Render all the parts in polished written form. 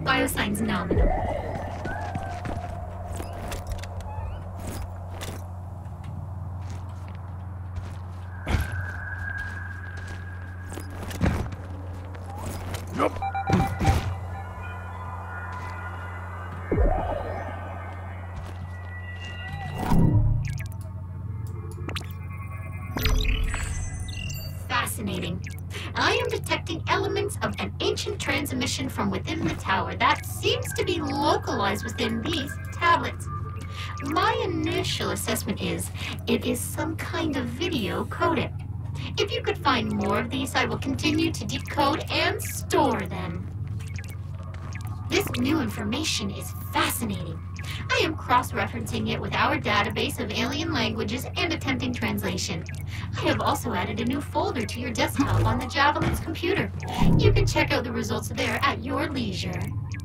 Biosigns nominal. Fascinating. I am detecting elements of an ancient transmission from within the tower that seems to be localized within these tablets. My initial assessment is it is some kind of video codec. If you could find more of these, I will continue to decode and store them. This new information is fascinating. I am cross-referencing it with our database of alien languages and attempting translation. I have also added a new folder to your desktop on the Javelin's computer. You can check out the results there at your leisure.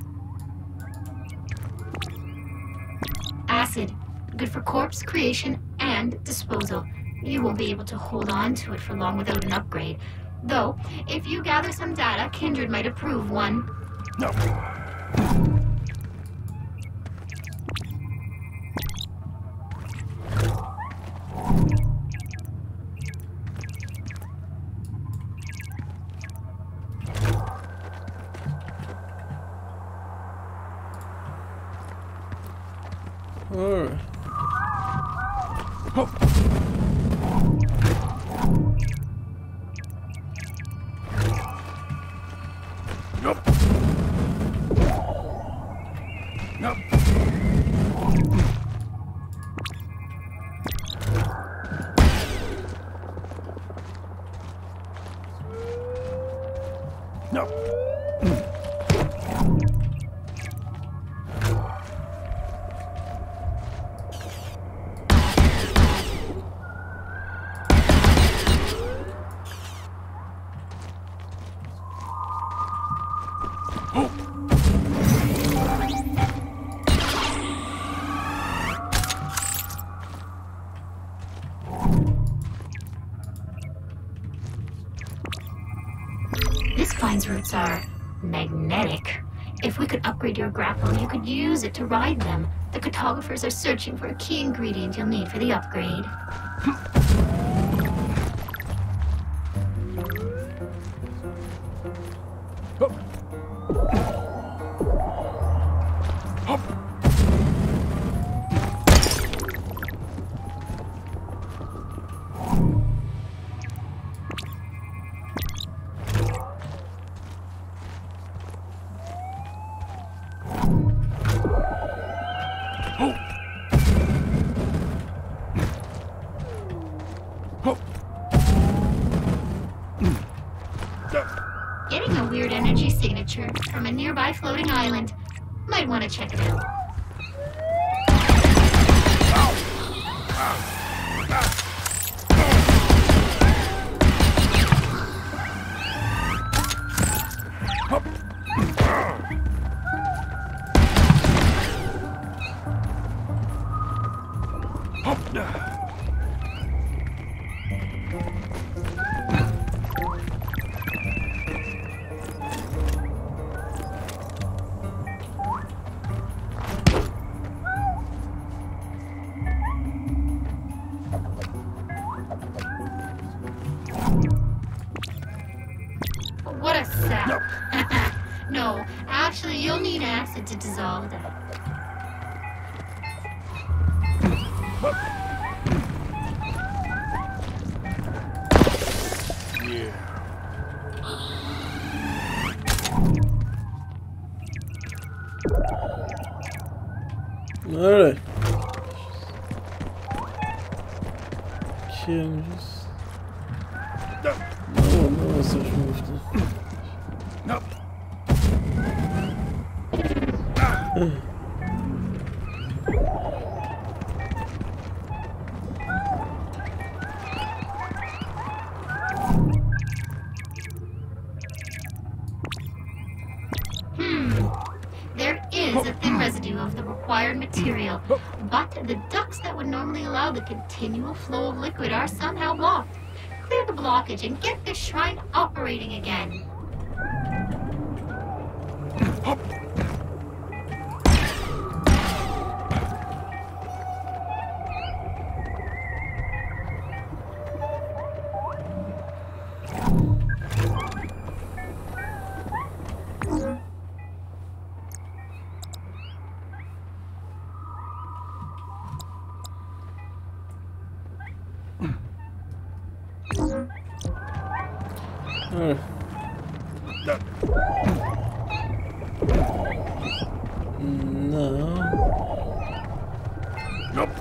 Acid. Good for corpse creation and disposal. You won't be able to hold on to it for long without an upgrade. Though, if you gather some data, Kindred might approve one. No. Alright. Oh. Nope. Nope. Nope. This spine's roots are magnetic. If we could upgrade your grapple, you could use it to ride them. The cartographers are searching for a key ingredient you'll need for the upgrade. Getting a weird energy signature from a nearby floating island. Might want to check it out. What a sap. No, actually, you'll need acid to dissolve that. Yeah. Alright. Canvas. No, coś mówcie. Nope. There is a thin residue of the required material, but the ducts that would normally allow the continual flow of liquid are somehow blocked. Clear the blockage and get the shrine operating again. Alright. No. Nope.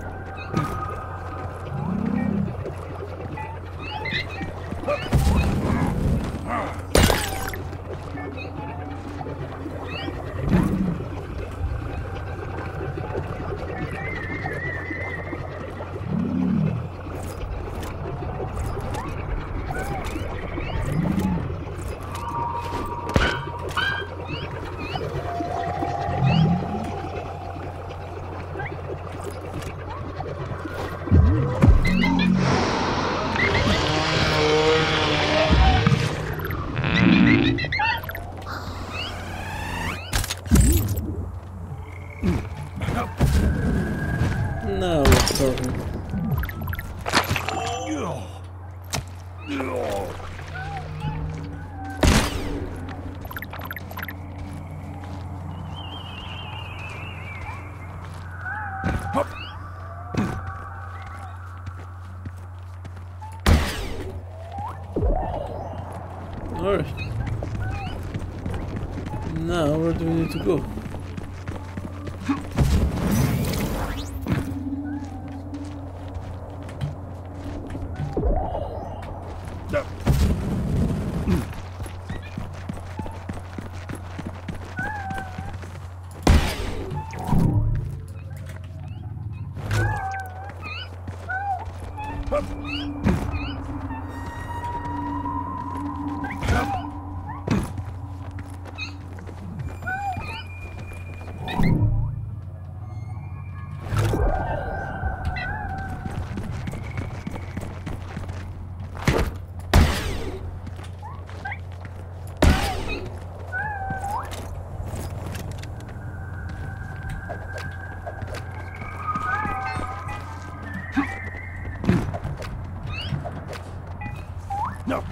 Now we're talking. Alright. Now where do we need to go? No.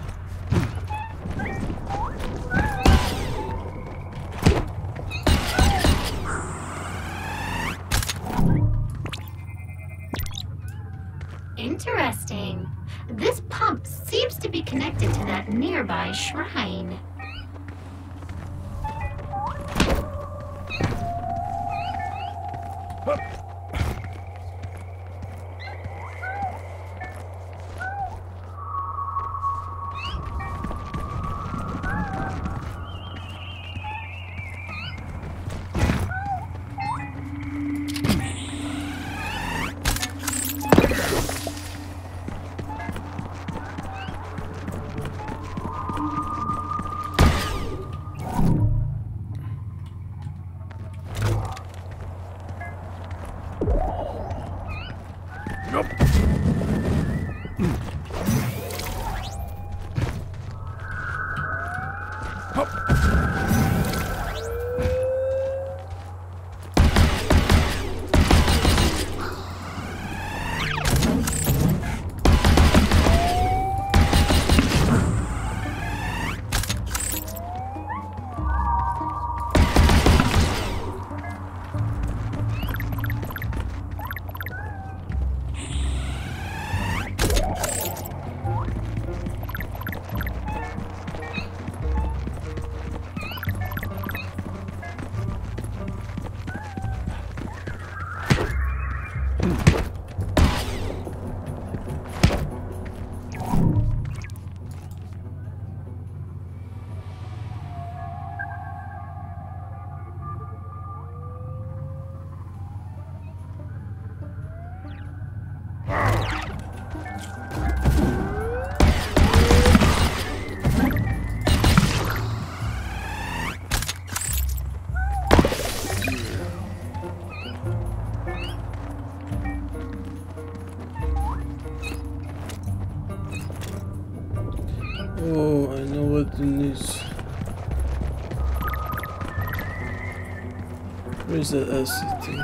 Interesting. This pump seems to be connected to that nearby shrine. Nope. Oh, I know what it needs. Where's that acid thing?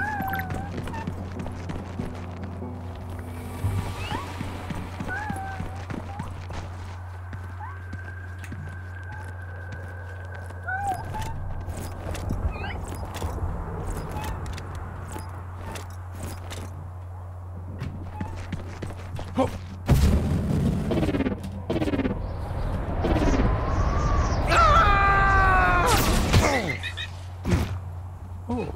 Oh.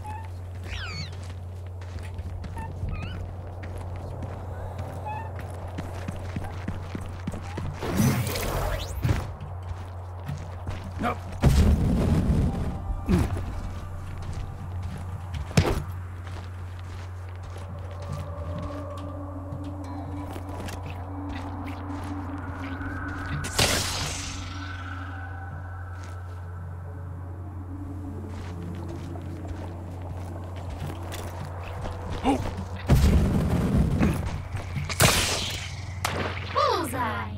Nope. Oh. Bullseye.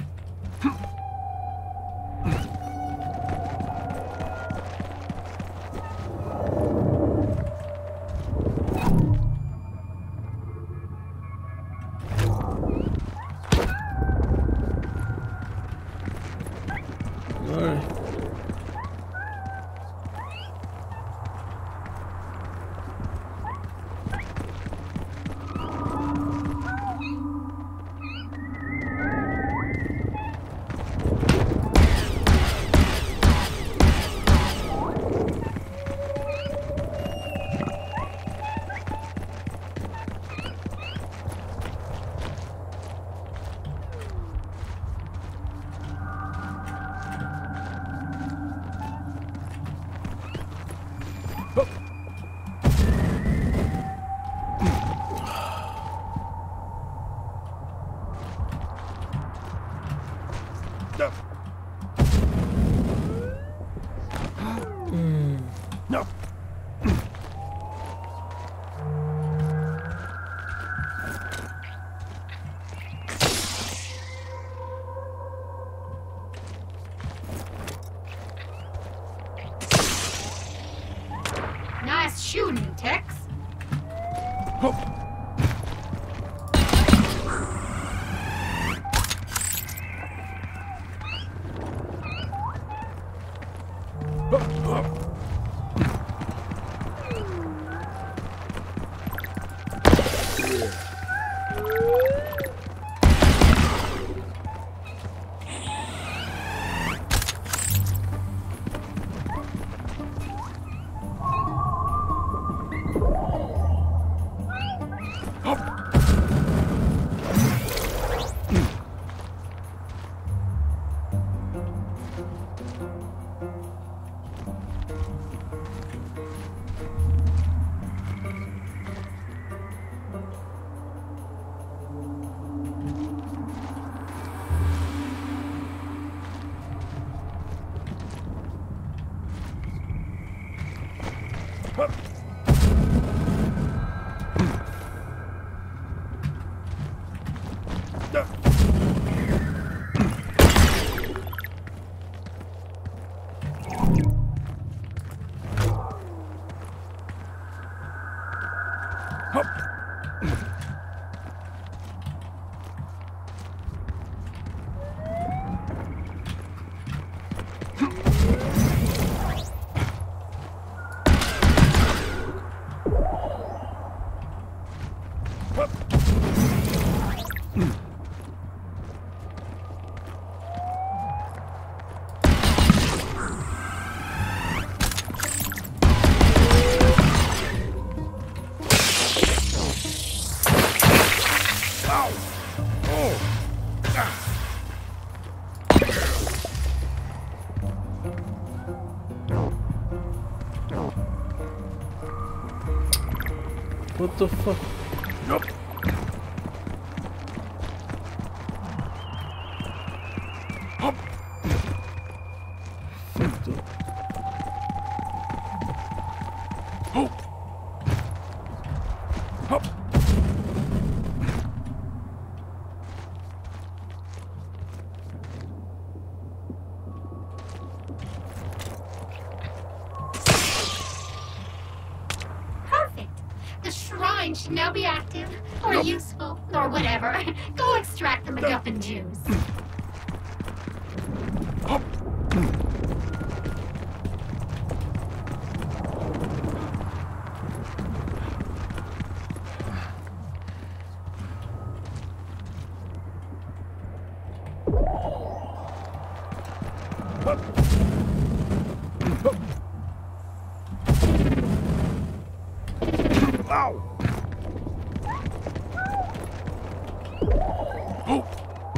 Alright. No. No. Nice shooting, Tex. Oh. What the fuck? Nope. Hop. Fucked up. Oh. Hop. Perfect. The shrine should now be active, or Nope. useful, or whatever. Go extract the MacGuffin juice. Hop. Hop. Ow! Oh!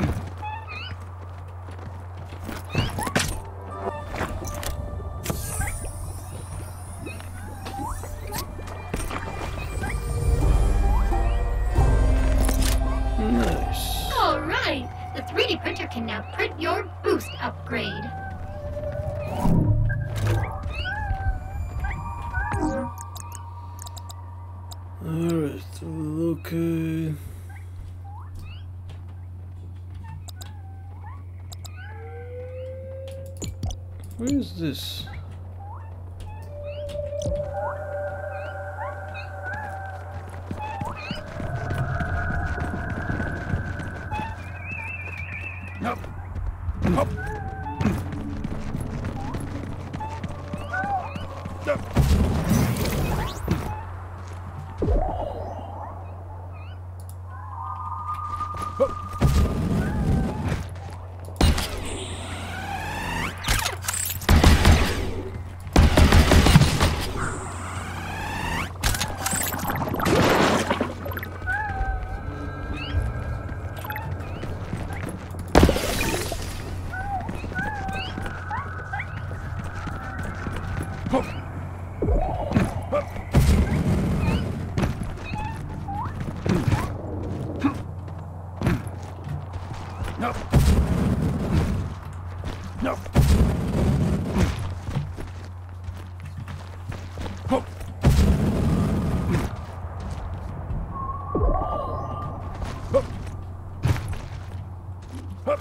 Nice. All right. The 3D printer can now print your boost upgrade. Alright, okay. Where is this? Up! Up! No. No. Hop. Hop. Hop.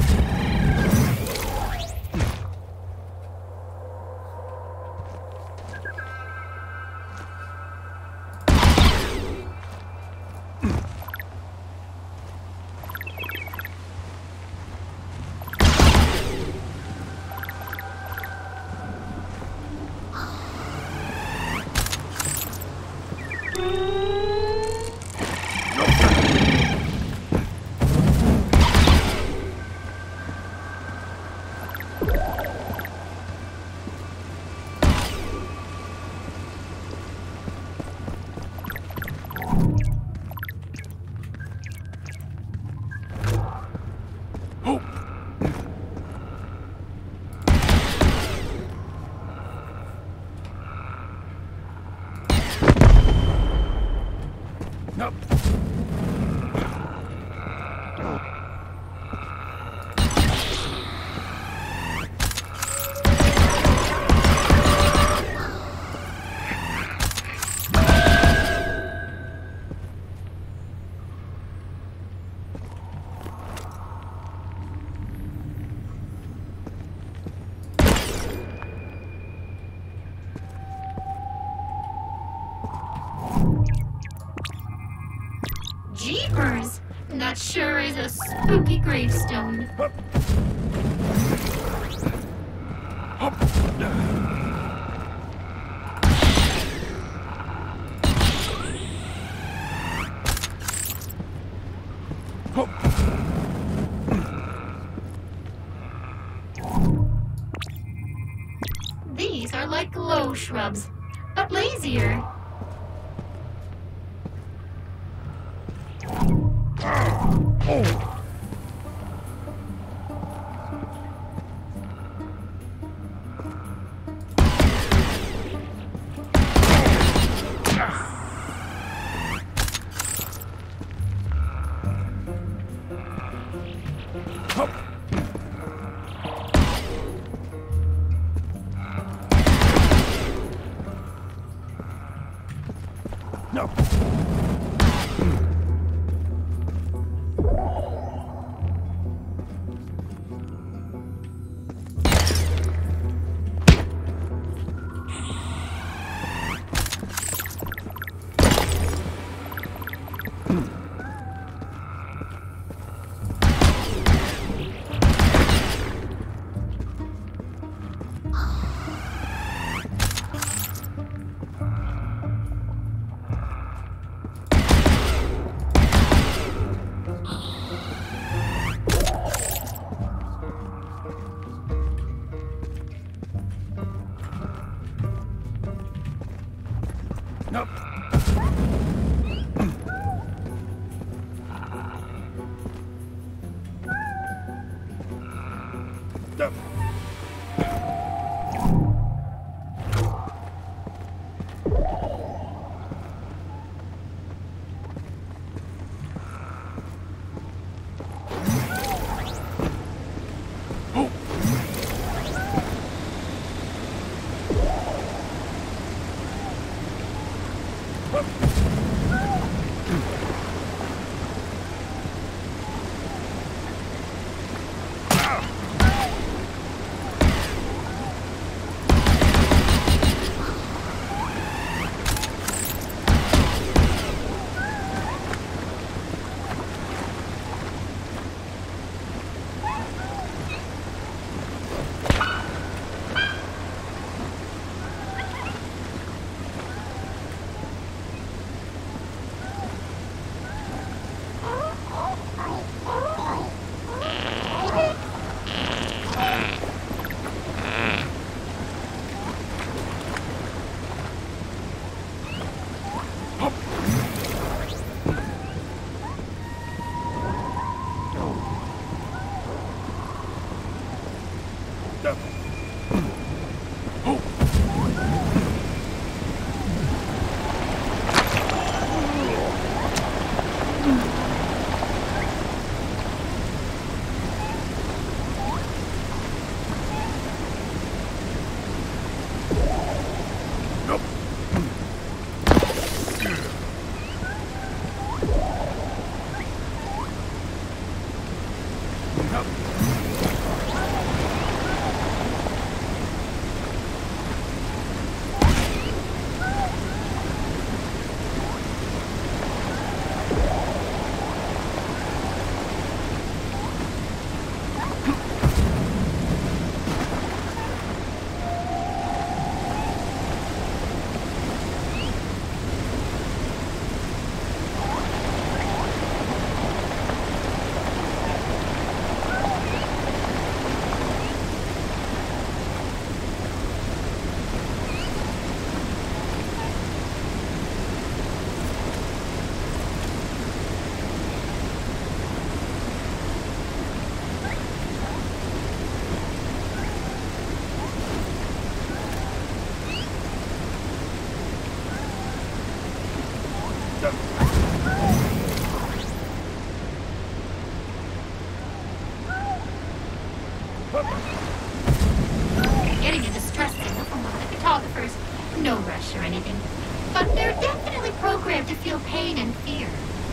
No. Jeepers! That sure is a spooky gravestone. Hop. Hop. Hop. These are like low shrubs, but lazier. Oh. Hop. No. No. Getting a distress signal from one of the photographers. No rush or anything. But they're definitely programmed to feel pain and fear.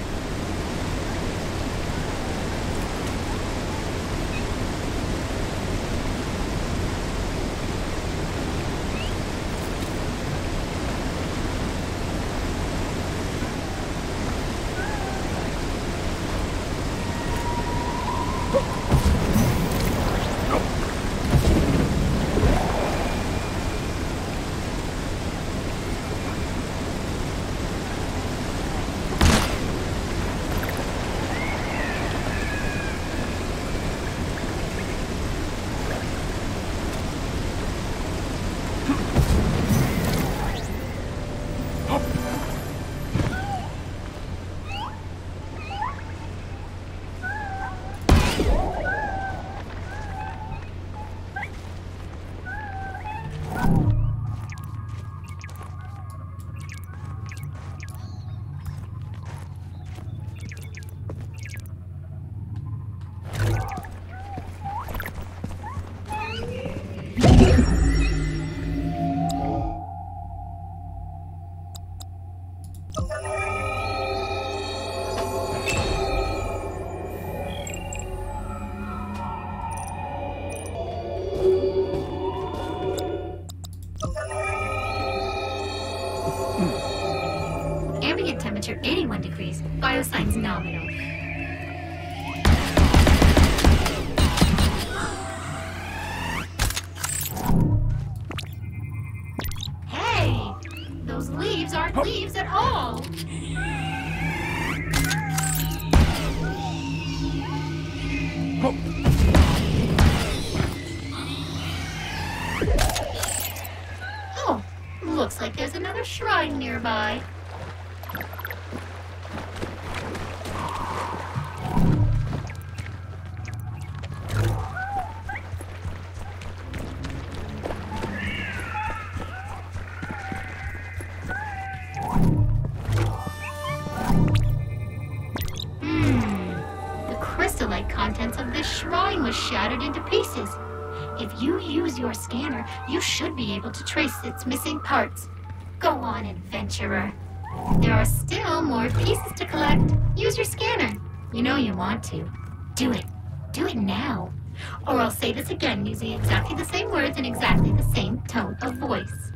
Ambient temperature 81 degrees. Biosigns nominal. Hey! Those leaves aren't leaves at all! Oh, looks like there's another shrine nearby. Crystallite contents of this shrine was shattered into pieces. If you use your scanner, you should be able to trace its missing parts. Go on, adventurer. There are still more pieces to collect. Use your scanner. You know you want to. Do it. Do it now. Or I'll say this again using exactly the same words and exactly the same tone of voice.